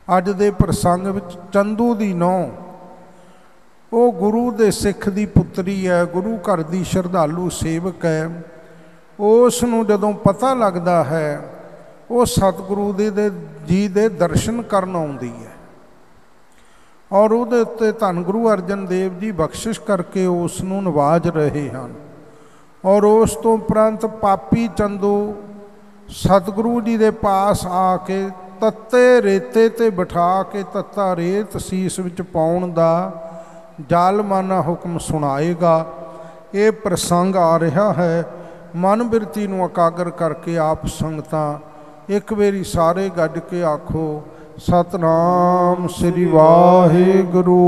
ਅੱਜ ਦੇ ਪ੍ਰਸੰਗ ਵਿੱਚ ਚੰਦੂ ਦੀ ਨੌਂ, ਉਹ ਗੁਰੂ ਦੇ ਸਿੱਖ ਦੀ ਪੁੱਤਰੀ ਹੈ, ਗੁਰੂ ਘਰ ਦੀ ਸ਼ਰਧਾਲੂ ਸੇਵਕ ਹੈ। ਉਸ ਨੂੰ ਜਦੋਂ ਪਤਾ ਲੱਗਦਾ ਹੈ, ਉਹ ਸਤਿਗੁਰੂ ਜੀ ਦੇ ਦਰਸ਼ਨ ਕਰਨ ਆਉਂਦੀ ਹੈ ਔਰ ਉਹਦੇ ਉੱਤੇ ਧੰਨ ਗੁਰੂ ਅਰਜਨ ਦੇਵ ਜੀ ਬਖਸ਼ਿਸ਼ ਕਰਕੇ ਉਸ ਨੂੰ ਨਵਾਜ ਰਹੇ ਹਨ। ਔਰ ਉਸ ਤੋਂ ਉਪਰੰਤ ਪਾਪੀ ਚੰਦੂ ਸਤਿਗੁਰੂ ਜੀ ਦੇ ਪਾਸ ਆ ਕੇ ਤੱਤੇ ਰੇਤੇ 'ਤੇ ਬਿਠਾ ਕੇ ਤੱਤਾ ਰੇਤ ਸੀਸ ਵਿੱਚ ਪਾਉਣ ਦਾ ਜ਼ਾਲਮਾਨਾ ਹੁਕਮ ਸੁਣਾਏਗਾ। ਇਹ ਪ੍ਰਸੰਗ ਆ ਰਿਹਾ ਹੈ। ਮਨ ਬਿਰਤੀ ਨੂੰ ਇਕਾਗਰ ਕਰਕੇ ਆਪ ਸੰਗਤਾਂ ਇੱਕ ਵਾਰੀ ਸਾਰੇ ਗੱਜ ਕੇ ਆਖੋ, ਸਤਨਾਮ ਸ੍ਰੀ ਵਾਹਿਗੁਰੂ।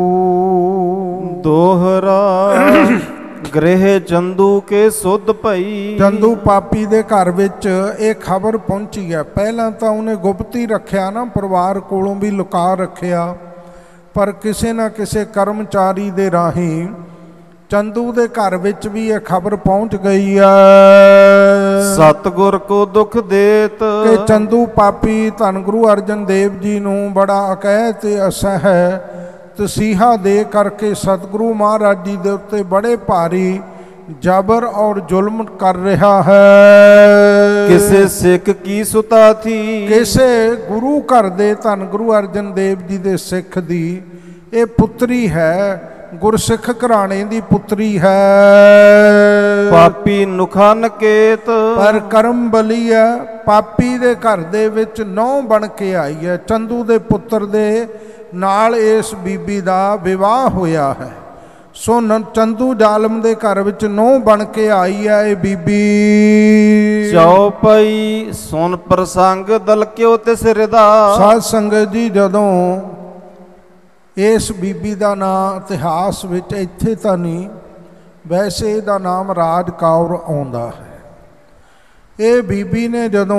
ਦੋਹਰਾ ਗ੍ਰਹਿ ਚੰਦੂ ਕੇ ਸੁਧ ਭਈ। ਚੰਦੂ ਪਾਪੀ ਦੇ ਘਰ ਵਿੱਚ ਇਹ ਖਬਰ ਪਹੁੰਚੀ ਹੈ। ਪਹਿਲਾਂ ਤਾਂ ਉਹਨੇ ਗੁਪਤੀ ਰੱਖਿਆ ਨਾ, ਪਰਿਵਾਰ ਕੋਲੋਂ ਵੀ ਲੁਕਾ ਰੱਖਿਆ, ਪਰ ਕਿਸੇ ਨਾ ਕਿਸੇ ਕਰਮਚਾਰੀ ਦੇ ਰਾਹੀਂ ਚੰਦੂ ਦੇ ਘਰ ਵਿੱਚ ਵੀ ਇਹ ਖਬਰ ਪਹੁੰਚ ਗਈ ਹੈ। ਸਤਿਗੁਰ ਕੋ ਦੁਖ ਦੇਤ ਕਿ ਚੰਦੂ ਪਾਪੀ ਧੰਨ ਗੁਰੂ ਅਰਜਨ ਦੇਵ ਜੀ ਨੂੰ ਬੜਾ ਅਕਹਿ ਤੇ ਅਸਹਿ ਤਸੀਹਾ ਦੇ ਕਰਕੇ ਸਤਿਗੁਰੂ ਮਹਾਰਾਜ ਜੀ ਦੇ ਉੱਤੇ ਬੜੇ ਭਾਰੀ ਜਬਰ ਔਰ ਜ਼ੁਲਮ ਕਰ ਰਿਹਾ ਹੈ। ਕਿਸੇ ਸਿੱਖ ਕੀ ਸੁਤਾ ਥੀ। ਕਿਸੇ ਗੁਰੂ ਘਰ ਦੇ ਧੰਨ ਗੁਰੂ ਅਰਜਨ ਦੇਵ ਜੀ ਦੇ ਸਿੱਖ ਦੀ ਇਹ ਪੁੱਤਰੀ ਹੈ, ਗੁਰਸਿੱਖ ਘਰਾਣੇ ਦੀ ਪੁੱਤਰੀ ਹੈ। ਪਾਪੀ ਨੁਖਾ ਨਕੇਤ ਪਰ ਕਰਮ ਬਲੀ ਹੈ। ਪਾਪੀ ਦੇ ਘਰ ਦੇ ਵਿੱਚ ਨੌਂ ਬਣ ਕੇ ਆਈ ਹੈ। ਚੰਦੂ ਦੇ ਪੁੱਤਰ ਦੇ ਨਾਲ ਇਸ ਬੀਬੀ ਦਾ ਵਿਵਾਹ ਹੋਇਆ ਹੈ। ਸੋ ਚੰਦੂ ਜ਼ਾਲਮ ਦੇ ਘਰ ਵਿੱਚ ਨੌਂ ਬਣ ਕੇ ਆਈ ਹੈ ਇਹ ਬੀਬੀ। ਚੌਪਈ ਸੁਨ ਪ੍ਰਸੰਗ ਦਲਕਿਓ ਤਿਸ ਹਿਰਦਾ। ਸਾਧ ਸੰਗਤ ਜੀ, ਜਦੋਂ ਇਸ ਬੀਬੀ ਦਾ ਨਾਂ ਇਤਿਹਾਸ ਵਿੱਚ ਇੱਥੇ ਤਾਂ ਨਹੀਂ, ਵੈਸੇ ਇਹਦਾ ਨਾਮ ਰਾਜ ਕੌਰ ਆਉਂਦਾ ਹੈ। ਇਹ ਬੀਬੀ ਨੇ ਜਦੋਂ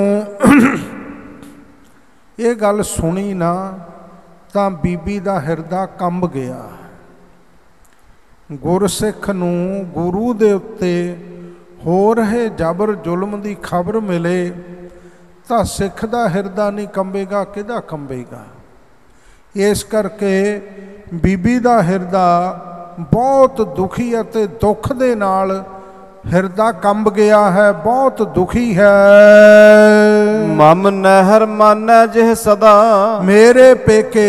ਇਹ ਗੱਲ ਸੁਣੀ ਨਾ, ਤਾਂ ਬੀਬੀ ਦਾ ਹਿਰਦਾ ਕੰਬ ਗਿਆ। ਗੁਰਸਿੱਖ ਨੂੰ ਗੁਰੂ ਦੇ ਉੱਤੇ ਹੋ ਰਹੇ ਜਬਰ ਜ਼ੁਲਮ ਦੀ ਖਬਰ ਮਿਲੇ ਤਾਂ ਸਿੱਖ ਦਾ ਹਿਰਦਾ ਨਹੀਂ ਕੰਬੇਗਾ, ਕਿਹਦਾ ਕੰਬੇਗਾ। ਇਸ ਕਰਕੇ ਬੀਬੀ ਦਾ ਹਿਰਦਾ ਬਹੁਤ ਦੁਖੀ ਅਤੇ ਦੁੱਖ ਦੇ ਨਾਲ ਹਿਰਦਾ ਕੰਬ ਗਿਆ ਹੈ, ਬਹੁਤ ਦੁਖੀ ਹੈ। ਮਮ ਨਹਿਰ ਮਾਨੈ ਜਿਹ ਸਦਾ। ਮੇਰੇ ਪੇਕੇ,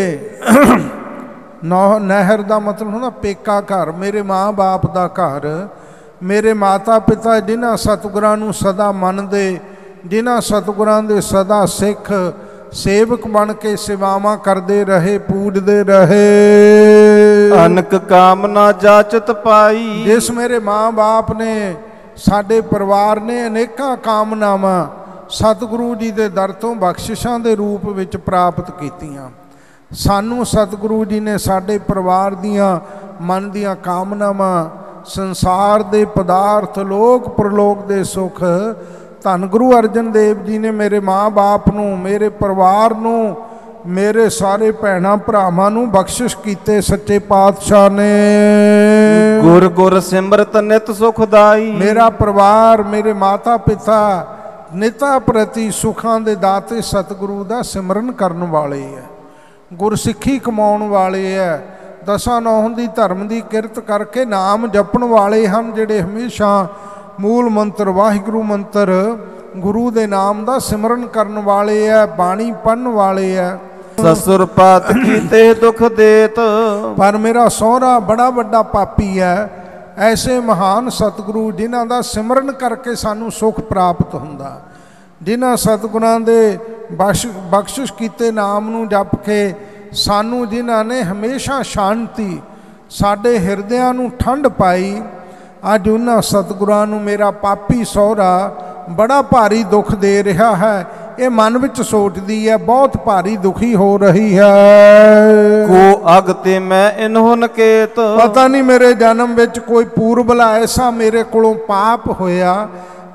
ਨਹਿਰ ਦਾ ਮਤਲਬ ਹੁੰਦਾ ਪੇਕਾ ਘਰ, ਮੇਰੇ ਮਾਂ ਬਾਪ ਦਾ ਘਰ, ਮੇਰੇ ਮਾਤਾ ਪਿਤਾ ਜਿਨ੍ਹਾਂ ਸਤਿਗੁਰਾਂ ਨੂੰ ਸਦਾ ਮੰਨਦੇ, ਜਿਨ੍ਹਾਂ ਸਤਿਗੁਰਾਂ ਦੇ ਸਦਾ ਸਿੱਖ ਸੇਵਕ ਬਣ ਕੇ ਸੇਵਾਵਾਂ ਕਰਦੇ ਰਹੇ, ਪੂਜਦੇ ਰਹੇ। ਅਨਕ ਕਾਮਨਾ ਜਾਚਤ ਪਾਈ। ਜਿਸ ਮੇਰੇ ਮਾਂ ਬਾਪ ਨੇ, ਸਾਡੇ ਪਰਿਵਾਰ ਨੇ ਅਨੇਕਾਂ ਕਾਮਨਾਵਾਂ ਸਤਿਗੁਰੂ ਜੀ ਦੇ ਦਰ ਤੋਂ ਬਖਸ਼ਿਸ਼ਾਂ ਦੇ ਰੂਪ ਵਿੱਚ ਪ੍ਰਾਪਤ ਕੀਤੀਆਂ। ਸਾਨੂੰ ਸਤਿਗੁਰੂ ਜੀ ਨੇ ਸਾਡੇ ਪਰਿਵਾਰ ਦੀਆਂ ਮਨ ਦੀਆਂ ਕਾਮਨਾਵਾਂ, ਸੰਸਾਰ ਦੇ ਪਦਾਰਥ, ਲੋਕ ਪ੍ਰਲੋਕ ਦੇ ਸੁੱਖ, ਧੰਨ ਗੁਰੂ ਅਰਜਨ ਦੇਵ ਜੀ ਨੇ ਮੇਰੇ ਮਾਂ ਬਾਪ ਨੂੰ, ਮੇਰੇ ਪਰਿਵਾਰ ਨੂੰ, ਮੇਰੇ ਸਾਰੇ ਭੈਣਾਂ ਭਰਾਵਾਂ ਨੂੰ ਬਖਸ਼ਿਸ਼ ਕੀਤੇ ਸੱਚੇ ਪਾਤਸ਼ਾਹ ਨੇ। ਗੁਰ ਗੁਰ ਸਿਮਰਤ ਨਿਤ ਸੁਖਦਾਈ। ਮੇਰਾ ਪਰਿਵਾਰ, ਮੇਰੇ ਮਾਤਾ ਪਿਤਾ ਨਿਤਾ ਪ੍ਰਤੀ ਸੁੱਖਾਂ ਦੇ ਦਾਤੇ ਸਤਿਗੁਰੂ ਦਾ ਸਿਮਰਨ ਕਰਨ ਵਾਲੇ ਹੈ, ਗੁਰਸਿੱਖੀ ਕਮਾਉਣ ਵਾਲੇ ਹੈ, ਦਸਾਂ ਨੌਹਾਂ ਦੀ ਧਰਮ ਦੀ ਕਿਰਤ ਕਰਕੇ ਨਾਮ ਜਪਣ ਵਾਲੇ ਹਨ, ਜਿਹੜੇ ਹਮੇਸ਼ਾ ਮੂਲ ਮੰਤਰ ਵਾਹਿਗੁਰੂ ਮੰਤਰ ਗੁਰੂ ਦੇ ਨਾਮ ਦਾ ਸਿਮਰਨ ਕਰਨ ਵਾਲੇ ਹੈ, ਬਾਣੀ ਪੜ੍ਹਨ ਵਾਲੇ ਹੈ। ਸਸੁਰ ਪਾਤ ਕੀਤੇ ਦੁਖ ਦੇਤ। ਪਰ ਮੇਰਾ ਸਹੁਰਾ ਬੜਾ ਵੱਡਾ ਪਾਪੀ ਹੈ। ਐਸੇ ਮਹਾਨ ਸਤਿਗੁਰੂ ਜਿਨ੍ਹਾਂ ਦਾ ਸਿਮਰਨ ਕਰਕੇ ਸਾਨੂੰ ਸੁੱਖ ਪ੍ਰਾਪਤ ਹੁੰਦਾ, ਜਿਨ੍ਹਾਂ ਸਤਿਗੁਰਾਂ ਦੇ ਬਖਸ਼ਿਸ਼ ਕੀਤੇ ਨਾਮ ਨੂੰ ਜਪ ਕੇ ਸਾਨੂੰ ਜਿਨ੍ਹਾਂ ਨੇ ਹਮੇਸ਼ਾ ਸ਼ਾਂਤੀ, ਸਾਡੇ ਹਿਰਦਿਆਂ ਨੂੰ ਠੰਡ ਪਾਈ, ਅੱਜ ਉਹਨਾਂ ਸਤਿਗੁਰਾਂ ਨੂੰ ਮੇਰਾ ਪਾਪੀ ਸਹੁਰਾ ਬੜਾ ਭਾਰੀ ਦੁੱਖ ਦੇ ਰਿਹਾ ਹੈ। ਇਹ ਮਨ ਵਿੱਚ ਸੋਚਦੀ ਹੈ, ਬਹੁਤ ਭਾਰੀ ਦੁਖੀ ਹੋ ਰਹੀ ਹੈ। ਕੋ ਅਗ ਤੇ ਮੈਂ ਇਨਹੁ ਨਕੇਤ। ਪਤਾ ਨਹੀਂ ਮੇਰੇ ਜਨਮ ਵਿੱਚ ਕੋਈ ਪੂਰਬਲਾ ਐਸਾ ਮੇਰੇ ਕੋਲੋਂ ਪਾਪ ਹੋਇਆ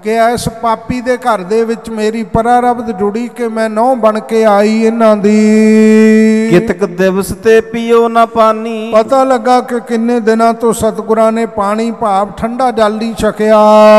ਕਿ ਇਸ ਪਾਪੀ ਦੇ ਘਰ ਦੇ ਵਿੱਚ ਮੇਰੀ ਪਰਾਰਬਧ ਜੁੜੀ ਕਿ ਮੈਂ ਨਹੁੰ ਬਣ ਕੇ ਆਈ ਇਹਨਾਂ ਦੀ। ਕਿਤਕ ਦਿਵਸ ਤੇ ਪੀਓ ਨਾ ਪਾਣੀ। ਪਤਾ ਲੱਗਾ ਕਿ ਕਿੰਨੇ ਦਿਨਾਂ ਤੋਂ ਸਤਿਗੁਰਾਂ ਨੇ ਪਾਣੀ ਭਾਵ ਠੰਡਾ ਜਲ ਨਹੀਂ ਛਕਿਆ।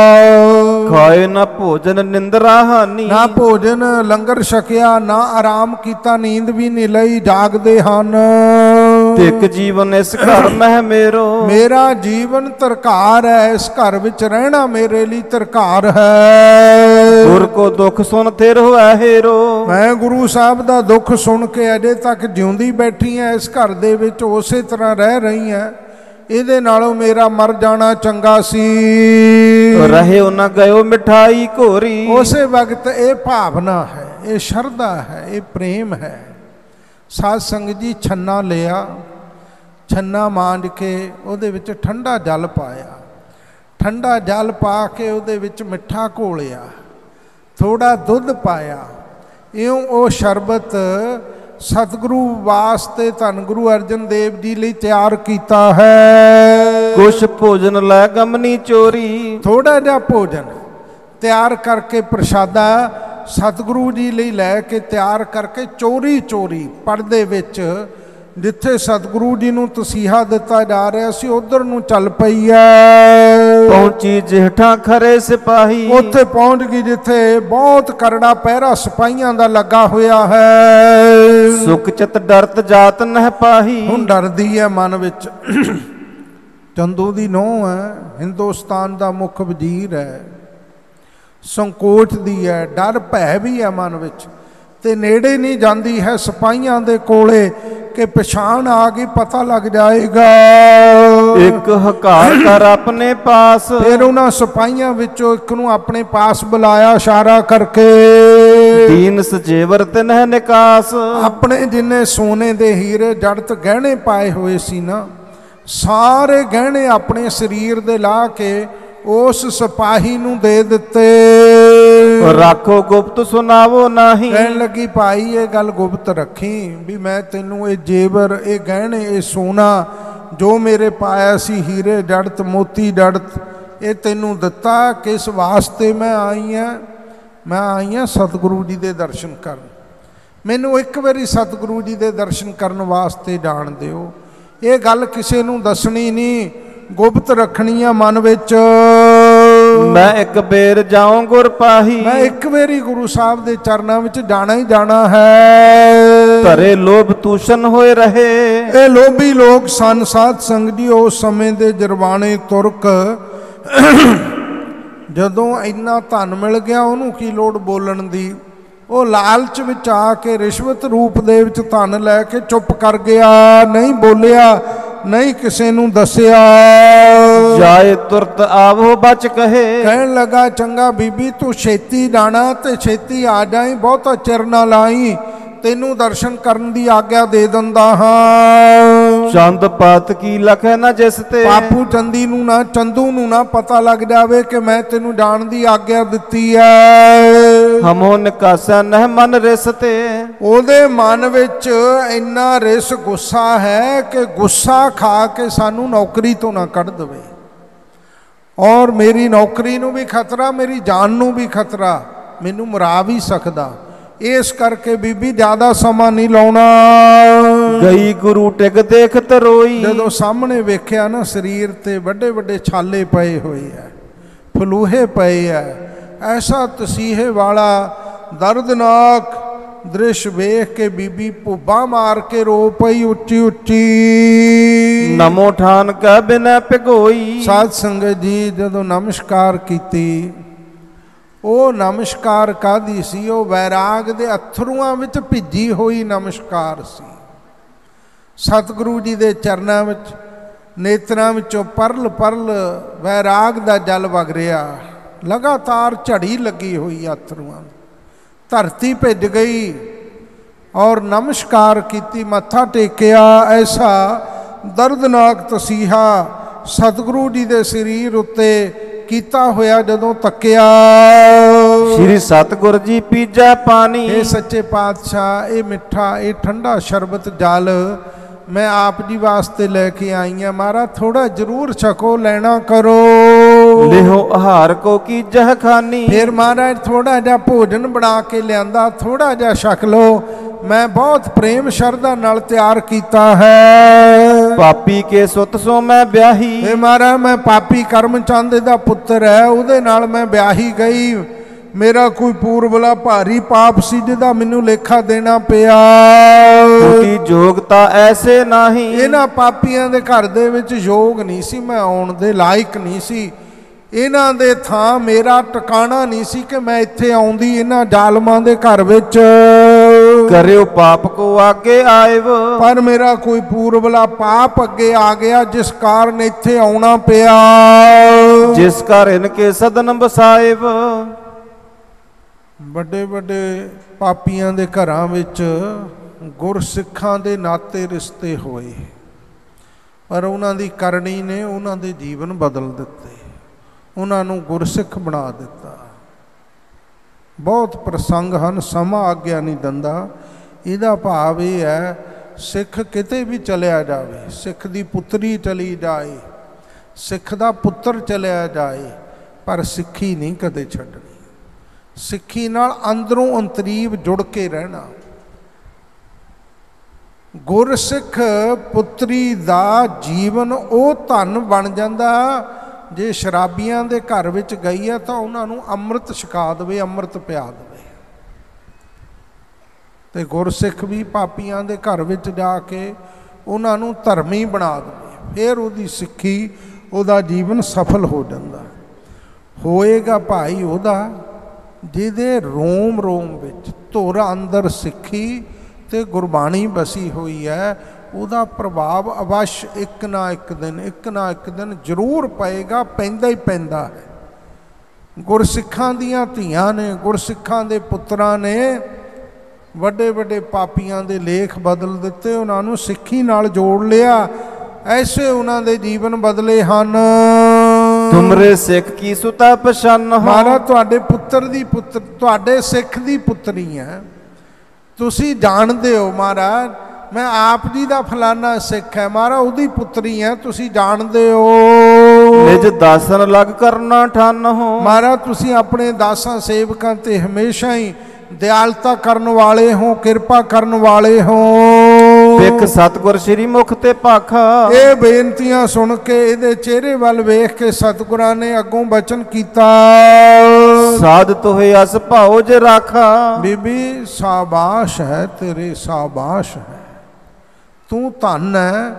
ਖਾਏ ਨਾ ਭੋਜਨ ਨਿੰਦਰਾ ਹਾਨੀ। ਨਾ ਭੋਜਨ ਲੰਗਰ ਛਕਿਆ, ਨਾ ਆਰਾਮ ਕੀਤਾ, ਨੀਂਦ ਵੀ ਨਹੀਂ ਲਈ, ਜਾਗਦੇ ਹਨ। ਤਿਕ ਜੀਵਨ ਇਸ ਘਰ ਮਹਿ ਮੇਰੋ। ਮੇਰਾ ਜੀਵਨ ਧਰਕਾਰ ਹੈ, ਇਸ ਘਰ ਵਿੱਚ ਰਹਿਣਾ ਮੇਰੇ ਲਈ ਧਰਕਾਰ ਹੈ। ਗੁਰ ਕੋ ਦੁੱਖ ਸੁਣ ਥਿਰ ਹੋਇ ਹੇਰੋ। ਮੈਂ ਗੁਰੂ ਸਾਹਿਬ ਦਾ ਦੁੱਖ ਸੁਣ ਕੇ ਅਜੇ ਤੱਕ ਜਿਉਂਦੀ ਬੈਠੀ ਹਾਂ, ਇਸ ਘਰ ਦੇ ਵਿੱਚ ਉਸੇ ਤਰ੍ਹਾਂ ਰਹਿ ਰਹੀ ਹਾਂ। ਇਹਦੇ ਨਾਲੋਂ ਮੇਰਾ ਮਰ ਜਾਣਾ ਚੰਗਾ ਸੀ। ਰਹਿਓ ਨਾ ਗਇਓ ਮਿਠਾਈ ਘੋਰੀ। ਉਸੇ ਵਕਤ ਇਹ ਭਾਵਨਾ ਹੈ, ਇਹ ਸ਼ਰਧਾ ਹੈ, ਇਹ ਪ੍ਰੇਮ ਹੈ। ਸਾਧ ਸੰਗਤ ਜੀ ਛੰਨਾ ਲਿਆ, ਛੰਨਾ ਮਾਂਜ ਕੇ ਉਹਦੇ ਵਿੱਚ ਠੰਡਾ ਜਲ ਪਾਇਆ, ਠੰਡਾ ਜਲ ਪਾ ਕੇ ਉਹਦੇ ਵਿੱਚ ਮਿੱਠਾ ਘੋਲਿਆ, ਥੋੜਾ ਦੁੱਧ ਪਾਇਆ। ਇਉਂ ਉਹ ਸ਼ਰਬਤ ਸਤਿਗੁਰੂ ਵਾਸਤੇ ਧੰਨ ਗੁਰੂ ਅਰਜਨ ਦੇਵ ਜੀ ਲਈ ਤਿਆਰ ਕੀਤਾ ਹੈ। ਕੁਛ ਭੋਜਨ ਲੈ ਗਮਨੀ ਚੋਰੀ। ਥੋੜਾ ਜਿਹਾ ਭੋਜਨ ਤਿਆਰ ਕਰਕੇ ਪ੍ਰਸ਼ਾਦਾ ਸਤਿਗੁਰੂ ਜੀ ਲਈ ਲੈ ਕੇ ਤਿਆਰ ਕਰਕੇ ਚੋਰੀ ਚੋਰੀ ਪਰਦੇ ਵਿੱਚ ਜਿੱਥੇ ਸਤਿਗੁਰੂ ਜੀ ਨੂੰ ਤਸੀਹਾ ਦਿੱਤਾ ਜਾ ਰਿਹਾ ਸੀ ਉਧਰ ਨੂੰ ਚੱਲ ਪਈ ਹੈ। ਪਹੁੰਚੀ ਜਿਹਠਾਂ ਖਰੇ ਸਿਪਾਹੀ। ਉੱਥੇ ਪਹੁੰਚ ਗਈ ਜਿੱਥੇ ਬਹੁਤ ਕਰੜਾ ਪਹਿਰਾ ਸਿਪਾਹੀਆਂ ਦਾ ਲੱਗਾ ਹੋਇਆ ਹੈ। ਸੁਖ ਚਿਤ ਡਰਤ ਜਾਤ ਨਹਿ ਪਾਹੀ। ਹੁਣ ਡਰਦੀ ਹੈ ਮਨ ਵਿੱਚ। ਚੰਦੂ ਦੀ ਨੂੰਹ ਹੈ, ਹਿੰਦੁਸਤਾਨ ਦਾ ਮੁੱਖ ਵਜ਼ੀਰ ਹੈ, ਸੰਕੋਚ ਦੀ ਹੈ, ਡਰ ਭੈ ਵੀ ਹੈ ਮਨ ਵਿੱਚ, ਤੇ ਨੇੜੇ ਨਹੀਂ ਜਾਂਦੀ ਹੈ ਸਿਪਾਹੀਆਂ ਦੇ ਕੋਲੇ ਕਿ ਪਛਾਣ ਆ ਗਈ, ਪਤਾ ਲੱਗ ਜਾਏਗਾ। ਇੱਕ ਹਕਾਰ ਕਰ ਆਪਣੇ ਪਾਸ। ਫਿਰ ਉਹਨਾਂ ਸਿਪਾਹੀਆਂ ਵਿੱਚੋਂ ਇੱਕ ਨੂੰ ਆਪਣੇ ਪਾਸ ਬੁਲਾਇਆ ਇਸ਼ਾਰਾ ਕਰਕੇ। ਦੀਨ ਸਜੇਵਰ ਤਿਨਹਿ ਨਿਕਾਸ। ਆਪਣੇ ਜਿੰਨੇ ਸੋਨੇ ਦੇ ਹੀਰੇ ਜੜਤ ਗਹਿਣੇ ਪਾਏ ਹੋਏ ਸੀ ਨਾ, ਸਾਰੇ ਗਹਿਣੇ ਆਪਣੇ ਸਰੀਰ ਦੇ ਲਾ ਕੇ ਉਸ ਸਿਪਾਹੀ ਨੂੰ ਦੇ ਦਿੱਤੇ। ਰੱਖੋ ਗੁਪਤ ਸੁਣਾਵੋ ਨਹੀਂ। ਕਹਿਣ ਲੱਗੀ ਭਾਈ ਇਹ ਗੱਲ ਗੁਪਤ ਰੱਖੀ ਵੀ ਮੈਂ ਤੈਨੂੰ ਇਹ ਜੇਵਰ, ਇਹ ਗਹਿਣੇ, ਇਹ ਸੋਨਾ ਜੋ ਮੇਰੇ ਪਾਇਆ ਸੀ, ਹੀਰੇ ਜੜਤ ਮੋਤੀ ਜੜਤ, ਇਹ ਤੈਨੂੰ ਦਿੱਤਾ ਕਿਸ ਵਾਸਤੇ ਮੈਂ ਆਈ ਹਾਂ? ਮੈਂ ਆਈ ਹਾਂ ਸਤਿਗੁਰੂ ਜੀ ਦੇ ਦਰਸ਼ਨ ਕਰਨ। ਮੈਨੂੰ ਇੱਕ ਵਾਰੀ ਸਤਿਗੁਰੂ ਜੀ ਦੇ ਦਰਸ਼ਨ ਕਰਨ ਵਾਸਤੇ ਜਾਣ ਦਿਓ। ਇਹ ਗੱਲ ਕਿਸੇ ਨੂੰ ਦੱਸਣੀ ਨਹੀਂ, ਗੁਪਤ ਰੱਖਣੀ ਆ ਮਨ ਵਿੱਚ। ਮੈਂ ਇੱਕ ਬੇਰ ਜਾਉਂ ਗੁਰ ਪਾਹੀ। ਮੈਂ ਇੱਕ ਵਾਰੀ ਗੁਰੂ ਸਾਹਿਬ ਦੇ ਚਰਨਾਂ ਵਿੱਚ ਜਾਣਾ ਹੀ ਜਾਣਾ ਹੈ। ਧਰੇ ਲੋਭ ਤੂਸ਼ਨ ਹੋਏ ਰਹੇ। ਇਹ ਲੋਭੀ ਲੋਕ ਸਨ ਸਾਧ ਸੰਗਤ ਜੀ ਉਸ ਸਮੇਂ ਦੇ ਜਰਵਾਣੇ ਤੁਰਕ। ਜਦੋਂ ਇੰਨਾ ਧਨ ਮਿਲ ਗਿਆ ਉਹਨੂੰ ਕੀ ਲੋੜ ਬੋਲਣ ਦੀ। ਉਹ ਲਾਲਚ ਵਿੱਚ ਆ ਕੇ ਰਿਸ਼ਵਤ ਰੂਪ ਦੇ ਵਿੱਚ ਧਨ ਲੈ ਕੇ ਚੁੱਪ ਕਰ ਗਿਆ, ਨਹੀਂ ਬੋਲਿਆ, ਨਹੀਂ ਕਿਸੇ ਨੂੰ ਦੱਸਿਆ। ਜਾਏ ਤੁਰਤ ਆਵੋ ਬਚ ਕਹੇ। ਕਹਿਣ ਲੱਗਾ ਚੰਗਾ ਬੀਬੀ ਤੂੰ ਛੇਤੀ ਜਾਣਾ ਤੇ ਛੇਤੀ ਆ ਜਾਈ, ਬਹੁਤਾ ਚਿਰ ਨਾ ਲਾਈ, ਤੈਨੂੰ ਦਰਸ਼ਨ ਕਰਨ ਦੀ ਆਗਿਆ ਦੇ ਦਿੰਦਾ ਹਾਂ। ਚੰਦ ਪਾਤ ਕੀ ਲਖੈ ਨਾ ਜਿਸ ਤੇ। ਬਾਪੂ ਚੰਦੀ ਨੂੰ ਨਾ, ਚੰਦੂ ਨੂੰ ਨਾ ਪਤਾ ਲੱਗ ਜਾਵੇ ਕਿ ਮੈਂ ਤੈਨੂੰ ਜਾਣ ਦੀ ਆਗਿਆ ਦਿੱਤੀ ਹੈ। ਹਮੋ ਨਿਕਾਸਾ ਨਹਿ ਮਨ ਰਿਸ ਤੇ। ਉਹਦੇ ਮਨ ਵਿੱਚ ਇੰਨਾ ਰਿਸ ਗੁੱਸਾ ਹੈ ਕਿ ਗੁੱਸਾ ਖਾ ਕੇ ਸਾਨੂੰ ਨੌਕਰੀ ਤੋਂ ਨਾ ਕੱਢ ਦੇਵੇ। ਔਰ ਮੇਰੀ ਨੌਕਰੀ ਨੂੰ ਵੀ ਖਤਰਾ, ਮੇਰੀ ਜਾਨ ਨੂੰ ਵੀ ਖਤਰਾ, ਮੈਨੂੰ ਮਰਾ ਵੀ ਸਕਦਾ। ਇਸ ਕਰਕੇ ਬੀਬੀ ਜ਼ਿਆਦਾ ਸਮਾਂ ਨਹੀਂ ਲਾਉਣਾ। ਗਈ ਗੁਰੂ ਟਿਕ ਦੇਖ ਤਰੋਈ। ਜਦੋਂ ਸਾਹਮਣੇ ਵੇਖਿਆ ਨਾ ਸਰੀਰ ਤੇ ਵੱਡੇ ਵੱਡੇ ਛਾਲੇ ਪਏ ਹੋਏ ਆ, ਫਲੂਹੇ ਪਏ ਆ, ਐਸਾ ਤਸੀਹੇ ਵਾਲਾ ਦਰਦਨਾਕ ਦ੍ਰਿਸ਼ ਵੇਖ ਕੇ ਬੀਬੀ ਭੁੱਬਾਂ ਮਾਰ ਕੇ ਰੋ ਪਈ ਉੱਚੀ ਉੱਚੀ। ਨਮੋ ਠਾਨ ਕੈ ਬਿਨੈ ਭਿਗੋਈ। ਸਾਧ ਸੰਗਤ ਜੀ ਜਦੋਂ ਨਮਸਕਾਰ ਕੀਤੀ, ਉਹ ਨਮਸਕਾਰ ਕਾਹਦੀ ਸੀ? ਉਹ ਵੈਰਾਗ ਦੇ ਅਥਰੂਆਂ ਵਿੱਚ ਭਿੱਜੀ ਹੋਈ ਨਮਸਕਾਰ ਸੀ। ਸਤਿਗੁਰੂ ਜੀ ਦੇ ਚਰਨਾਂ ਵਿੱਚ ਨੇਤਰਾਂ ਵਿੱਚੋਂ ਪਰਲ ਪਰਲ ਵੈਰਾਗ ਦਾ ਜਲ ਵਗ ਰਿਹਾ, ਲਗਾਤਾਰ ਝੜੀ ਲੱਗੀ ਹੋਈ ਅਥਰੂਆਂ। ਧਰਤੀ ਭਿੱਜ ਗਈ ਔਰ ਨਮਸਕਾਰ ਕੀਤੀ, ਮੱਥਾ ਟੇਕਿਆ। ਐਸਾ ਦਰਦਨਾਕ ਤਸੀਹਾ ਸਤਿਗੁਰੂ ਜੀ ਦੇ ਸਰੀਰ ਉੱਤੇ ਕੀਤਾ ਹੋਇਆ ਜਦੋਂ ਤੱਕਿਆ। ਸ਼੍ਰੀ ਸਤਿਗੁਰ ਜੀ ਪੀਜੈ ਪਾਣੀ। ਇਹ ਸੱਚੇ ਪਾਤਸ਼ਾਹ, ਇਹ ਮਿੱਠਾ, ਇਹ ਠੰਡਾ ਸ਼ਰਬਤ ਜਲ ਮੈਂ ਆਪ ਜੀ ਵਾਸਤੇ ਲੈ ਕੇ ਆਈ ਹਾਂ। ਮਹਾਰਾਜ ਥੋੜਾ ਜ਼ਰੂਰ ਛਕੋ, ਲੈਣਾ ਕਰੋ। ਲਿਹੋ ਆਹਾਰ ਕੋ ਕੀਜਹ ਖਾਨੀ। ਫਿਰ ਮਹਾਰਾਜ ਥੋੜਾ ਜਿਹਾ ਭੋਜਨ ਬਣਾ ਕੇ ਲਿਆਂਦਾ, ਥੋੜਾ ਜਿਹਾ ਛਕ ਲਓ, ਮੈਂ ਬਹੁਤ ਪ੍ਰੇਮ ਸ਼ਰਧਾ ਨਾਲ ਤਿਆਰ ਕੀਤਾ ਹੈ। ਪਾਪੀ ਕੇ ਸੁਤ ਸੋ ਮੈਂ ਵਿਆਹੀ। ਇਹ ਮਹਾਰਾਜ ਮੈਂ ਪਾਪੀ ਕਰਮ ਚੰਦ ਦਾ ਪੁੱਤਰ ਹੈ, ਉਹਦੇ ਨਾਲ ਮੈਂ ਵਿਆਹੀ ਗਈ। ਮੇਰਾ ਕੋਈ ਪੂਰਬਲਾ ਭਾਰੀ ਪਾਪ ਸੀ ਜਿਹਦਾ ਮੈਨੂੰ ਲੇਖਾ ਦੇਣਾ ਪਿਆ। ਟੂਟੀ ਯੋਗਤਾ ਐਸੇ ਨਹੀਂ। ਇਹਨਾਂ ਪਾਪੀਆਂ ਦੇ ਘਰ ਦੇ ਵਿੱਚ ਯੋਗ ਨਹੀਂ ਸੀ, ਮੈਂ ਆਉਣ ਦੇ ਲਾਇਕ ਨਹੀਂ ਸੀ। ਇਹਨਾਂ ਦੇ ਥਾਂ ਮੇਰਾ ਟਿਕਾਣਾ ਨਹੀਂ ਸੀ ਕਿ ਮੈਂ ਇੱਥੇ ਆਉਂਦੀ ਇਹਨਾਂ ਜ਼ਾਲਮਾਂ ਦੇ ਘਰ ਵਿੱਚ। ਕਰਿਓ ਪਾਪ ਕੋ ਆਗੇ ਆਇਵ। ਪਰ ਮੇਰਾ ਕੋਈ ਪੂਰਬਲਾ ਪਾਪ ਅੱਗੇ ਆ ਗਿਆ, ਜਿਸ ਕਾਰਨ ਇੱਥੇ ਆਉਣਾ ਪਿਆ। ਜਿਸ ਘਰ ਇਨਕੇ ਸਦਨ ਬਸਾਇਵ। ਵੱਡੇ ਵੱਡੇ ਪਾਪੀਆਂ ਦੇ ਘਰਾਂ ਵਿੱਚ ਗੁਰਸਿੱਖਾਂ ਦੇ ਨਾਤੇ ਰਿਸ਼ਤੇ ਹੋਏ, ਪਰ ਉਹਨਾਂ ਦੀ ਕਰਨੀ ਨੇ ਉਹਨਾਂ ਦੇ ਜੀਵਨ ਬਦਲ ਦਿੱਤੇ, ਉਹਨਾਂ ਨੂੰ ਗੁਰਸਿੱਖ ਬਣਾ ਦਿੱਤਾ। ਬਹੁਤ ਪ੍ਰਸੰਗ ਹਨ, ਸਮਾਂ ਆਗਿਆ ਨਹੀਂ ਦਿੰਦਾ। ਇਹਦਾ ਭਾਵ ਇਹ ਹੈ, ਸਿੱਖ ਕਿਤੇ ਵੀ ਚਲਿਆ ਜਾਵੇ, ਸਿੱਖ ਦੀ ਪੁੱਤਰੀ ਚਲੀ ਜਾਏ, ਸਿੱਖ ਦਾ ਪੁੱਤਰ ਚਲਿਆ ਜਾਏ, ਪਰ ਸਿੱਖੀ ਨਹੀਂ ਕਦੇ ਛੱਡਣੀ। ਸਿੱਖੀ ਨਾਲ ਅੰਦਰੋਂ ਅੰਤਰੀਵ ਜੁੜ ਕੇ ਰਹਿਣਾ। ਗੁਰਸਿੱਖ ਪੁੱਤਰੀ ਦਾ ਜੀਵਨ ਉਹ ਧਨ ਬਣ ਜਾਂਦਾ। ਜੇ ਸ਼ਰਾਬੀਆਂ ਦੇ ਘਰ ਵਿੱਚ ਗਈ ਹੈ ਤਾਂ ਉਹਨਾਂ ਨੂੰ ਅੰਮ੍ਰਿਤ ਛਕਾ ਦੇਵੇ, ਅੰਮ੍ਰਿਤ ਪਿਆ ਦੇਵੇ। ਤੇ ਗੁਰਸਿੱਖ ਵੀ ਪਾਪੀਆਂ ਦੇ ਘਰ ਵਿੱਚ ਜਾ ਕੇ ਉਹਨਾਂ ਨੂੰ ਧਰਮੀ ਬਣਾ ਦੇਵੇ, ਫਿਰ ਉਹਦੀ ਸਿੱਖੀ, ਉਹਦਾ ਜੀਵਨ ਸਫਲ ਹੋ ਜਾਂਦਾ। ਹੋਏਗਾ ਭਾਈ ਉਹਦਾ ਜਿਹਦੇ ਰੋਮ ਰੋਮ ਵਿੱਚ ਧੁਰ ਅੰਦਰ ਸਿੱਖੀ ਤੇ ਗੁਰਬਾਣੀ ਬਸੀ ਹੋਈ ਹੈ। ਉਹਦਾ ਪ੍ਰਭਾਵ ਅਵਸ਼ ਇੱਕ ਨਾ ਇੱਕ ਦਿਨ ਜ਼ਰੂਰ ਪਏਗਾ, ਪੈਂਦਾ ਹੀ ਪੈਂਦਾ ਹੈ। ਗੁਰਸਿੱਖਾਂ ਦੀਆਂ ਧੀਆਂ ਨੇ, ਗੁਰਸਿੱਖਾਂ ਦੇ ਪੁੱਤਰਾਂ ਨੇ ਵੱਡੇ ਵੱਡੇ ਪਾਪੀਆਂ ਦੇ ਲੇਖ ਬਦਲ ਦਿੱਤੇ, ਉਹਨਾਂ ਨੂੰ ਸਿੱਖੀ ਨਾਲ ਜੋੜ ਲਿਆ। ਐਸੇ ਉਹਨਾਂ ਦੇ ਜੀਵਨ ਬਦਲੇ ਹਨ। ਤੁਮਰੇ ਸਿੱਖ ਕੀ ਸੁਤਾ ਪਛਾਨ। ਮਹਾਰਾਜ ਤੁਹਾਡੇ ਪੁੱਤਰ ਦੀ ਪੁੱਤਰ, ਤੁਹਾਡੇ ਸਿੱਖ ਦੀ ਪੁੱਤਰੀ ਹੈ, ਤੁਸੀਂ ਜਾਣਦੇ ਹੋ। ਮਹਾਰਾਜ ਮੈਂ ਆਪ ਜੀ ਦਾ ਫਲਾਨਾ ਸਿੱਖ ਹੈ, ਮਹਾਰਾਜ ਉਹਦੀ ਪੁੱਤਰੀ ਹੈ, ਤੁਸੀਂ ਜਾਣਦੇ ਹੋ। ਨਿਜ ਦਾਸਨ ਲਗ ਕਰਨਾ ਠੰਨ ਹੋ। ਮਹਾਰਾਜ ਤੁਸੀਂ ਆਪਣੇ ਦਾਸਾਂ ਸੇਵਕਾਂ ਤੇ ਹਮੇਸ਼ਾ ਹੀ ਦਿਆਲਤਾ ਕਰਨ ਵਾਲੇ ਹੋ, ਕਿਰਪਾ ਕਰਨ ਵਾਲੇ ਹੋ। ਸਿੱਖ ਸਤਿਗੁਰ ਸ੍ਰੀ ਮੁਖ ਤੇ ਭਾਖਾ। ਇਹ ਬੇਨਤੀਆਂ ਸੁਣ ਕੇ, ਇਹਦੇ ਚਿਹਰੇ ਵੱਲ ਵੇਖ ਕੇ ਸਤਿਗੁਰਾਂ ਨੇ ਅੱਗੋਂ ਬਚਨ ਕੀਤਾ, ਸਾਧਤ ਹੋਏ ਅਸ ਭਾਉ ਜ ਰਾਖਾ। ਬੀਬੀ ਸ਼ਾਬਾਸ਼ ਹੈ ਤੇਰੇ, ਸ਼ਾਬਾਸ਼ ਹੈ, ਤੂੰ ਧੰਨ ਹੈ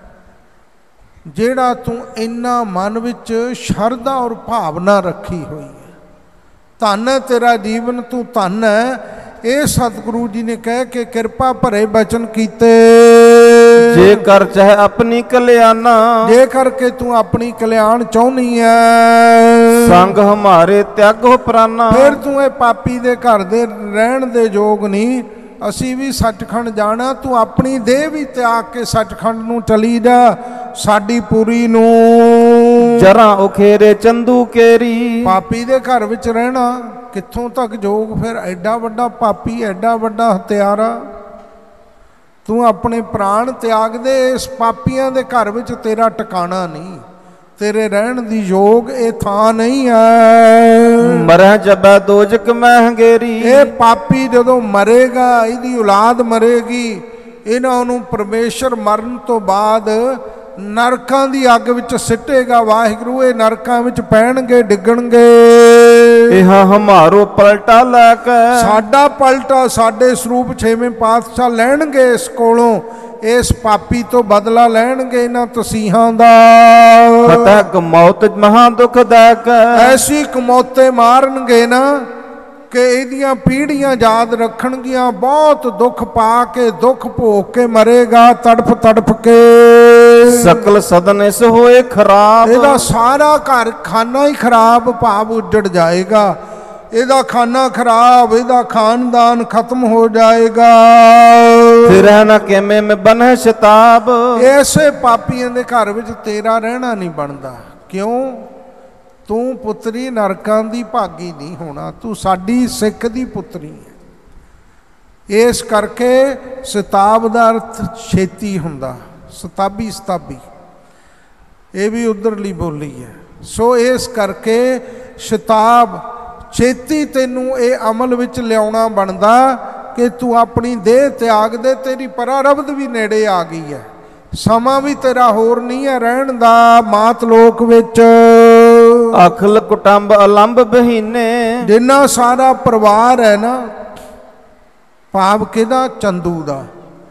ਜਿਹੜਾ ਤੂੰ ਇੰਨਾ ਮਨ ਵਿੱਚ ਸ਼ਰਧਾ ਔਰ ਭਾਵਨਾ ਰੱਖੀ ਹੋਈ ਹੈ। ਧੰਨ ਹੈ ਤੇਰਾ ਜੀਵਨ, ਤੂੰ ਧੰਨ ਹੈ। ਇਹ ਸਤਿਗੁਰੂ ਜੀ ਨੇ ਕਹਿ ਕੇ ਕਿਰਪਾ ਭਰੇ ਬਚਨ ਕੀਤੇ। ਜੇ ਕਰ ਚਾਹੇ ਆਪਣੀ ਕਲਿਆਣਾ। ਜੇ ਕਰਕੇ ਤੂੰ ਆਪਣੀ ਕਲਿਆਣ ਚਾਹੁੰਦੀ ਹੈ, ਸੰਗ ਹਮਾਰੇ ਤਿਆਗੋ ਪ੍ਰਾਨਾ। ਫਿਰ ਤੂੰ ਇਹ ਪਾਪੀ ਦੇ ਘਰ ਦੇ ਰਹਿਣ ਦੇ ਯੋਗ ਨਹੀਂ। ਅਸੀਂ ਵੀ ਸੱਚਖੰਡ ਜਾਣਾ, ਤੂੰ ਆਪਣੀ ਦੇਹ ਵੀ ਤਿਆਗ ਕੇ ਸੱਚਖੰਡ ਨੂੰ ਚਲੀ ਜਾ, ਸਾਡੀ ਪੂਰੀ ਨੂੰ। ਜਰਾਂ ਉਖੇਰੇ ਚੰਦੂ ਕੇਰੀ। ਪਾਪੀ ਦੇ ਘਰ ਵਿੱਚ ਰਹਿਣਾ ਕਿੱਥੋਂ ਤੱਕ ਯੋਗ? ਫਿਰ ਐਡਾ ਵੱਡਾ ਪਾਪੀ, ਐਡਾ ਵੱਡਾ ਹਤਿਆਰਾ। ਤੂੰ ਆਪਣੇ ਪ੍ਰਾਣ ਤਿਆਗ ਦੇ, ਇਸ ਪਾਪੀਆਂ ਦੇ ਘਰ ਵਿੱਚ ਤੇਰਾ ਟਿਕਾਣਾ ਨਹੀਂ, ਤੇਰੇ ਰਹਿਣ ਦੀ ਯੋਗ ਇਹ ਥਾਂ ਨਹੀਂ ਹੈ। ਮਰਹਿ ਜਬੈ ਦੋਜਕ ਮੈਂ ਹੰਗੇਰੀ। ਇਹ ਪਾਪੀ ਜਦੋਂ ਮਰੇਗਾ, ਇਹਦੀ ਔਲਾਦ ਮਰੇਗੀ, ਇਹਨਾਂ ਨੂੰ ਪਰਮੇਸ਼ਰ ਮਰਨ ਤੋਂ ਬਾਅਦ ਨਰਕਾਂ ਦੀ ਅੱਗ ਵਿੱਚ ਸਿੱਟੇਗਾ। ਵਾਹਿਗੁਰੂ ਇਹ ਨਰਕਾਂ ਵਿੱਚ ਪੈਣਗੇ, ਡਿੱਗਣਗੇ। ਇਹ ਹਮਾਰੋ ਪਲਟਾ ਲੈ ਕੇ। ਸਾਡਾ ਪਲਟਾ, ਸਾਡੇ ਸਰੂਪ ਛੇਵੇਂ ਪਾਤਸ਼ਾਹ ਲੈਣਗੇ ਇਸ ਕੋਲੋਂ, ਇਸ ਪਾਪੀ ਤੋਂ ਬਦਲਾ ਲੈਣਗੇ ਇਹਨਾਂ ਤਸੀਹਾਂ ਦਾ। ਪਤਾ ਕਮੌਤ ਮਹਾ ਦੁਖਦਾਇਕ। ਐਸੀ ਕਮੌਤੇ ਮਾਰਨਗੇ ਨਾ ਕਿ ਇਹਦੀਆਂ ਪੀੜ੍ਹੀਆਂ ਯਾਦ ਰੱਖਣਗੀਆਂ। ਬਹੁਤ ਦੁੱਖ ਪਾ ਕੇ, ਦੁੱਖ ਭੋਗ ਕੇ ਮਰੇਗਾ, ਤੜਫ ਤੜਫ ਕੇ। ਸਕਲ ਸਦਨ ਇਸ ਹੋਏ ਖਰਾਬ। ਇਹਦਾ ਸਾਰਾ ਘਰ ਖਾਨਾ ਹੀ ਖਰਾਬ, ਭਾਵ ਉੱਜੜ ਜਾਏਗਾ। ਇਹਦਾ ਖਾਨਾ ਖਰਾਬ, ਇਹਦਾ ਖਾਨਦਾਨ ਖਤਮ ਹੋ ਜਾਏਗਾ। ਫਿਰ ਨਾ ਕਿਵੇਂ ਮੈਂ ਬਨਹਿ ਸ਼ਤਾਬ। ਐਸੇ ਪਾਪੀਆਂ ਦੇ ਘਰ ਵਿੱਚ ਤੇਰਾ ਰਹਿਣਾ ਨਹੀਂ ਬਣਦਾ। ਕਿਉਂ? ਤੂੰ ਪੁੱਤਰੀ ਨਰਕਾਂ ਦੀ ਭਾਗੀ ਨਹੀਂ ਹੋਣਾ, ਤੂੰ ਸਾਡੀ ਸਿੱਖ ਦੀ ਪੁੱਤਰੀ ਹੈ। ਇਸ ਕਰਕੇ ਸਤਾਬ ਦਾ ਅਰਥ ਛੇਤੀ ਹੁੰਦਾ। ਸਤਾਬੀ, ਸਤਾਬੀ ਇਹ ਵੀ ਉਧਰਲੀ ਬੋਲੀ ਹੈ। ਸੋ ਇਸ ਕਰਕੇ ਸ਼ਤਾਬ ਛੇਤੀ ਤੈਨੂੰ ਇਹ ਅਮਲ ਵਿੱਚ ਲਿਆਉਣਾ ਬਣਦਾ ਕਿ ਤੂੰ ਆਪਣੀ ਦੇਹ ਤਿਆਗ ਦੇ, ਤੇਰੀ ਪਰਾਰਬਧ ਵੀ ਨੇੜੇ ਆ ਗਈ ਹੈ, ਸਮਾਂ ਵੀ ਤੇਰਾ ਹੋਰ ਨਹੀਂ ਹੈ ਰਹਿਣ ਦਾ ਮਾਤ ਲੋਕ ਵਿੱਚ। ਅਖਲ ਕੁਟੰਬ ਅਲੰਬ ਬਹੀਨੇ, ਜਿੰਨਾ ਸਾਰਾ ਪਰਿਵਾਰ ਹੈ ਨਾ, ਭਾਵ ਕਿਹਦਾ? ਚੰਦੂ ਦਾ,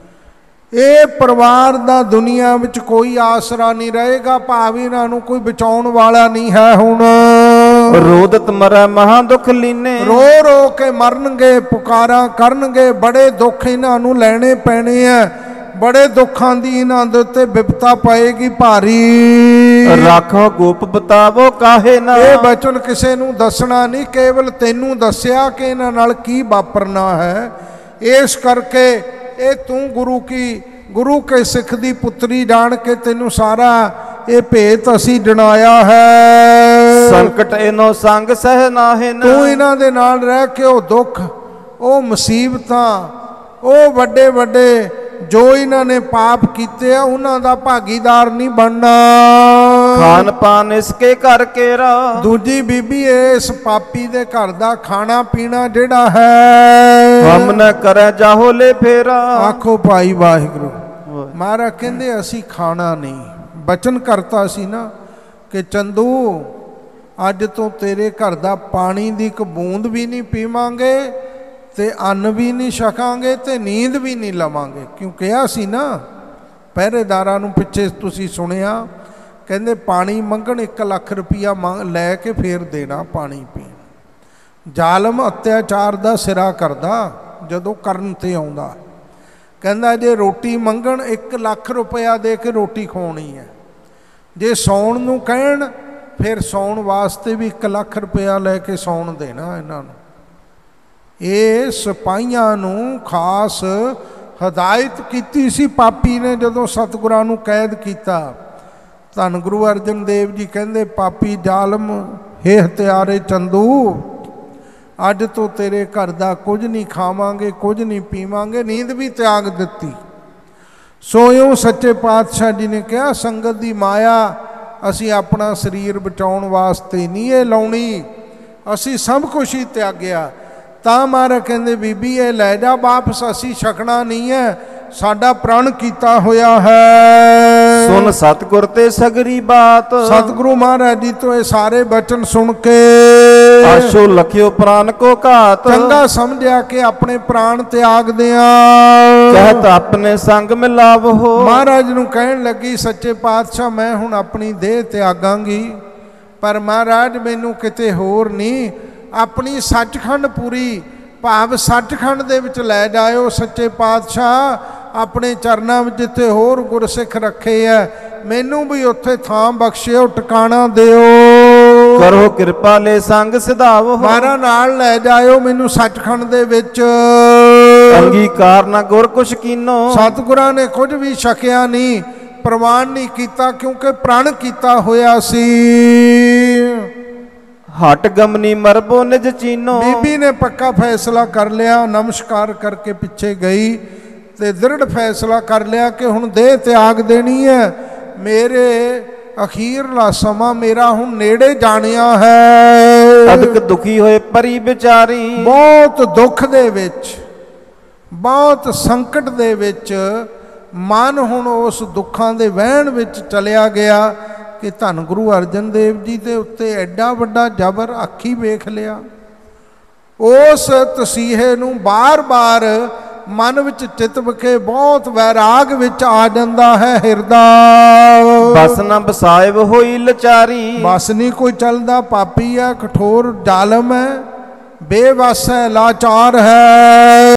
ਇਹ ਪਰਿਵਾਰ ਦਾ ਦੁਨੀਆ ਵਿੱਚ ਕੋਈ ਆਸਰਾ ਨਹੀਂ ਰਹੇਗਾ, ਭਾਵ ਇਹਨਾਂ ਨੂੰ ਕੋਈ ਬਚਾਉਣ ਵਾਲਾ ਨਹੀਂ ਹੈ। ਹੁਣ ਰੋਦਤ ਮਰੈ ਮਹਾ ਦੁਖ ਲੀਨੇ, ਰੋ ਰੋ ਕੇ ਮਰਨਗੇ, ਪੁਕਾਰਾਂ ਕਰਨਗੇ, ਬੜੇ ਦੁੱਖ ਇਹਨਾਂ ਨੂੰ ਲੈਣੇ ਪੈਣੇ ਆ, ਬੜੇ ਦੁੱਖਾਂ ਦੀ ਇਹਨਾਂ ਦੇ ਉੱਤੇ ਵਿਪਤਾ ਪਏਗੀ ਭਾਰੀ। ਰਾਖੋ ਗੋਪ ਬਤਾਵੋ ਕਾਹੇ ਨਾ, ਇਹ ਬਚਨ ਕਿਸੇ ਨੂੰ ਦੱਸਣਾ ਨਹੀਂ, ਕੇਵਲ ਤੈਨੂੰ ਦੱਸਿਆ ਕਿ ਇਹਨਾਂ ਨਾਲ ਕੀ ਵਾਪਰਨਾ ਹੈ। ਇਸ ਕਰਕੇ ਇਹ ਤੂੰ ਗੁਰੂ ਕੇ ਸਿੱਖ ਦੀ ਪੁੱਤਰੀ ਜਾਣ ਕੇ ਤੈਨੂੰ ਸਾਰਾ ਇਹ ਭੇਤ ਅਸੀਂ ਜਣਾਇਆ ਹੈ। ਸੰਕਟ ਇਹਨੋ ਸੰਗ ਸਹਿ ਨਾਹਿ ਨਾ, ਤੂੰ ਇਹਨਾਂ ਦੇ ਨਾਲ ਰਹਿ ਕੇ ਉਹ ਦੁੱਖ, ਉਹ ਮੁਸੀਬਤਾਂ, ਉਹ ਵੱਡੇ ਵੱਡੇ ਜੋ ਇਹਨਾਂ ਨੇ ਪਾਪ ਕੀਤੇ ਆ ਉਹਨਾਂ ਦਾ ਭਾਗੀਦਾਰ ਨਹੀਂ ਬਣਨਾ। ਖਾਨ ਪਾਨ ਇਸਕੇ ਘਰ ਕੇਰਾ, ਦੂਜੀ ਬੀਬੀ ਇਸ ਪਾਪੀ ਦੇ ਘਰ ਦਾ ਖਾਣਾ ਪੀਣਾ ਜਿਹੜਾ ਹੈ ਹਮ ਨ ਕਰੈ ਜਾਹੋ ਲੈ ਫੇਰਾ। ਆਖੋ ਭਾਈ ਵਾਹਿਗੁਰੂ। ਮਹਾਰਾਜ ਕਹਿੰਦੇ ਅਸੀਂ ਖਾਣਾ ਨਹੀਂ, ਬਚਨ ਕਰਤਾ ਸੀ ਨਾ ਕਿ ਚੰਦੂ ਅੱਜ ਤੋਂ ਤੇਰੇ ਘਰ ਦਾ ਪਾਣੀ ਦੀ ਇੱਕ ਬੂੰਦ ਵੀ ਨਹੀਂ ਪੀਵਾਂਗੇ ਤੇ ਅੰਨ ਵੀ ਨਹੀਂ ਛਕਾਂਗੇ ਤੇ ਨੀਂਦ ਵੀ ਨਹੀਂ ਲਵਾਂਗੇ। ਕਿਉਂ ਕਿਹਾ ਸੀ ਨਾ ਪਹਿਰੇਦਾਰਾਂ ਨੂੰ, ਪਿੱਛੇ ਤੁਸੀਂ ਸੁਣਿਆ, ਕਹਿੰਦੇ ਪਾਣੀ ਮੰਗਣ 1 ਲੱਖ ਰੁਪਈਆ ਲੈ ਕੇ ਫੇਰ ਦੇਣਾ ਪਾਣੀ ਪੀਣ। ਜ਼ਾਲਮ ਅਤਿਆਚਾਰ ਦਾ ਸਿਰਾ ਕਰਦਾ ਜਦੋਂ ਕਰਨ ਤੇ ਆਉਂਦਾ, ਕਹਿੰਦਾ ਜੇ ਰੋਟੀ ਮੰਗਣ 1 ਲੱਖ ਰੁਪਇਆ ਦੇ ਕੇ ਰੋਟੀ ਖਵਾਉਣੀ ਹੈ, ਜੇ ਸੌਣ ਨੂੰ ਕਹਿਣ ਫਿਰ ਸੌਣ ਵਾਸਤੇ ਵੀ 1 ਲੱਖ ਰੁਪਇਆ ਲੈ ਕੇ ਸੌਣ ਦੇਣਾ ਇਹਨਾਂ ਨੂੰ। ਇਹ ਸਿਪਾਹੀਆਂ ਨੂੰ ਖਾਸ ਹਦਾਇਤ ਕੀਤੀ ਸੀ ਪਾਪੀ ਨੇ ਜਦੋਂ ਸਤਿਗੁਰਾਂ ਨੂੰ ਕੈਦ ਕੀਤਾ। ਧੰਨ ਗੁਰੂ ਅਰਜਨ ਦੇਵ ਜੀ ਕਹਿੰਦੇ ਪਾਪੀ ਜ਼ਾਲਮ ਹੇ ਹਤਿਆਰੇ ਚੰਦੂ, ਅੱਜ ਤੋਂ ਤੇਰੇ ਘਰ ਦਾ ਕੁਝ ਨਹੀਂ ਖਾਵਾਂਗੇ, ਕੁਝ ਨਹੀਂ ਪੀਵਾਂਗੇ, ਨੀਂਦ ਵੀ ਤਿਆਗ ਦਿੱਤੀ। ਸੋ ਇਉਂ ਸੱਚੇ ਪਾਤਸ਼ਾਹ ਜੀ ਨੇ ਕਿਹਾ ਸੰਗਤ ਦੀ ਮਾਇਆ ਅਸੀਂ ਆਪਣਾ ਸਰੀਰ ਬਚਾਉਣ ਵਾਸਤੇ ਨਹੀਂ ਇਹ ਲਾਉਣੀ, ਅਸੀਂ ਸਭ ਕੁਝ ਹੀ ਤਿਆਗਿਆ। ਤਾਂ ਮਹਾਰਾਜ ਕਹਿੰਦੇ ਬੀਬੀ ਇਹ ਲੈ ਜਾ ਵਾਪਸ, ਅਸੀਂ ਛਕਣਾ ਨਹੀਂ ਹੈ, ਸਾਡਾ ਪ੍ਰਣ ਕੀਤਾ ਹੋਇਆ ਹੈ। ਸੁਨ ਸਤਿਗੁਰ ਤੇ ਸਗਰੀ ਬਾਤ, ਸਤਿਗੁਰੂ ਮਹਾਰਾਜ ਜੀ ਤੋਂ ਇਹ ਸਾਰੇ ਬਚਨ ਸੁਣ ਕੇ ਆਸ਼ੋ ਲਖਿਓ ਪ੍ਰਾਨ ਕੋ ਘਾਤ, ਚੰਗਾ ਸਮਝਿਆ ਕਿ ਆਪਣੇ ਪ੍ਰਾਣ ਤਿਆਗ ਦਿਆਂ। ਕਹਿਤ ਆਪਣੇ ਸੰਗ ਮਿਲਾਵੋ, ਮਹਾਰਾਜ ਨੂੰ ਕਹਿਣ ਲੱਗੀ ਸੱਚੇ ਪਾਤਸ਼ਾਹ ਮੈਂ ਹੁਣ ਆਪਣੀ ਦੇਹ ਤਿਆਗਾਂਗੀ, ਪਰ ਮਹਾਰਾਜ ਮੈਨੂੰ ਕਿਤੇ ਹੋਰ ਨਹੀਂ, ਆਪਣੀ ਸੱਚਖੰਡ ਪੂਰੀ ਭਾਵ ਸੱਚਖੰਡ ਦੇ ਵਿੱਚ ਲੈ ਜਾਇਓ ਸੱਚੇ ਪਾਤਸ਼ਾਹ, ਆਪਣੇ ਚਰਨਾਂ ਵਿੱਚ ਜਿੱਥੇ ਹੋਰ ਗੁਰਸਿੱਖ ਰੱਖੇ ਆ ਮੈਨੂੰ ਵੀ ਉੱਥੇ ਥਾਂ ਬਖਸ਼ਿਓ, ਟਿਕਾਣਾ ਦਿਓ, ਕਰੋ ਕਿਰਪਾ ਲੈ ਸੰਗ ਸਿਧਾਵੋ। ਮਾਰਾ ਨਾਲ ਲੈ ਜਾਇਓ ਮੈਨੂੰ ਸੱਚਖੰਡ ਦੇ ਵਿੱਚ। ਅੰਗੀਕਾਰ ਨਾ ਗੁਰ ਕੁਛ ਕੀਨੋ, ਸਤਿਗੁਰਾਂ ਨੇ ਕੁਝ ਵੀ ਛਕਿਆ ਨਹੀਂ, ਪ੍ਰਵਾਨ ਨਹੀਂ ਕੀਤਾ, ਕਿਉਂਕਿ ਪ੍ਰਣ ਕੀਤਾ ਹੋਇਆ ਸੀ। ਹਟ ਗਮਨੀ ਮਰਬੋ ਨਿਜ ਚੀਨੋ, ਬੀਬੀ ਨੇ ਪੱਕਾ ਫੈਸਲਾ ਕਰ ਲਿਆ, ਨਮਸਕਾਰ ਕਰਕੇ ਪਿੱਛੇ ਗਈ ਤੇ ਦ੍ਰਿੜ ਫੈਸਲਾ ਕਰ ਲਿਆ ਕਿ ਹੁਣ ਦੇਹ ਤਿਆਗ ਦੇਣੀ ਹੈ, ਮੇਰੇ ਅਖੀਰਲਾ ਸਮਾਂ ਮੇਰਾ ਹੁਣ ਨੇੜੇ ਜਾਣਿਆ ਹੈ। ਅਦਕ ਦੁਖੀ ਹੋਏ ਪਰੀ ਵਿਚਾਰੀ, ਬਹੁਤ ਦੁੱਖ ਦੇ ਵਿੱਚ, ਬਹੁਤ ਸੰਕਟ ਦੇ ਵਿੱਚ ਮਨ ਹੁਣ ਉਸ ਦੁੱਖਾਂ ਦੇ ਵਹਿਣ ਵਿੱਚ ਚਲਿਆ ਗਿਆ ਕਿ ਧੰਨ ਗੁਰੂ ਅਰਜਨ ਦੇਵ ਜੀ ਦੇ ਉੱਤੇ ਐਡਾ ਵੱਡਾ ਜ਼ਬਰ ਅੱਖੀ ਵੇਖ ਲਿਆ। ਉਸ ਤਸੀਹੇ ਨੂੰ ਬਾਰ-ਬਾਰ ਮਨ ਵਿੱਚ ਚਿਤਵ ਕੇ ਬਹੁਤ ਵੈਰਾਗ ਵਿੱਚ ਆ ਜਾਂਦਾ ਹੈ ਹਿਰਦਾ। ਬਸ ਨਾ ਬਸਾਇਬ ਹੋਈ ਲਚਾਰੀ, ਬਸ ਨਹੀਂ ਕੋਈ ਚੱਲਦਾ, ਪਾਪੀ ਹੈ, ਕਠੋਰ ਜ਼ਾਲਮ ਹੈ, ਬੇਵਸ ਹੈ, ਲਾਚਾਰ ਹੈ।